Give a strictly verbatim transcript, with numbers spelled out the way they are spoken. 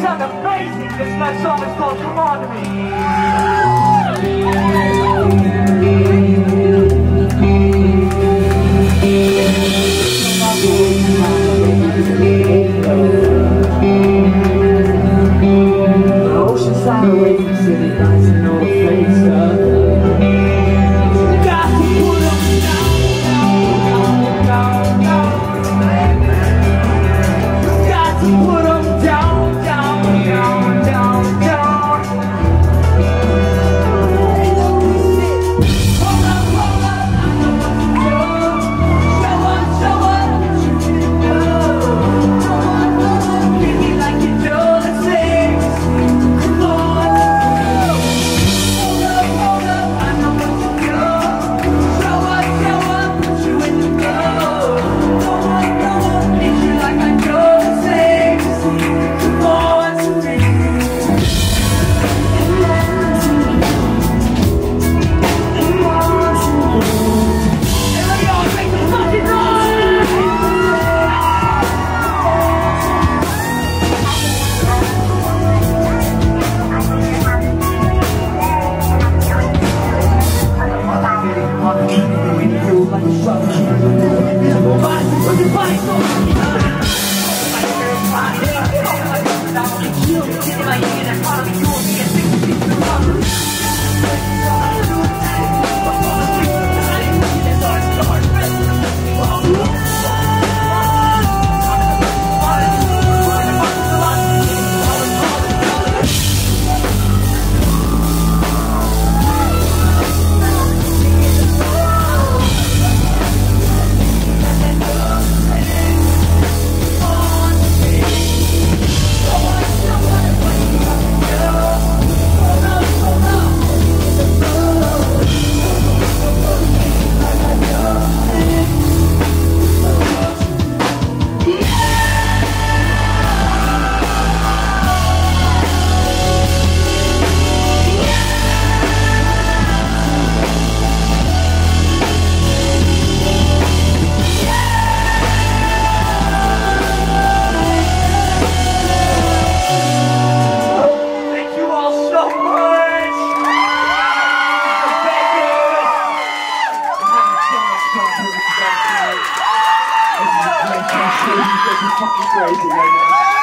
sound amazing. This next song is called Come On To Me. Oceanside, Racing City, nights and all the face up. Got to put them down, down, down, down, down. Got to put them down, down, down, down, down. Hold up, hold up, I know what to do. Show up, show up, what you can do. Come on, come on, treat me like you do. Let's sing, come on. Hold up, hold up, I know what to do. Show up, show up, put you in the flow. Come on, come on, treat you like I do. Let's sing, come on to me. Everybody all make some fucking noise! Thank you all so much! Thank you! I'm having so much fun here with you guys tonight. This is a great show. You guys are fucking crazy right now.